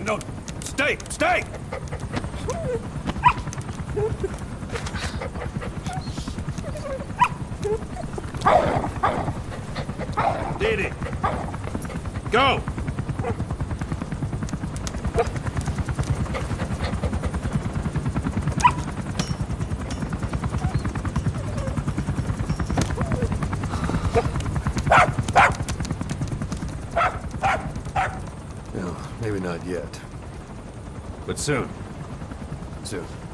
no. Stay! Stay! Did it. Go! No, maybe not yet. But soon. Soon.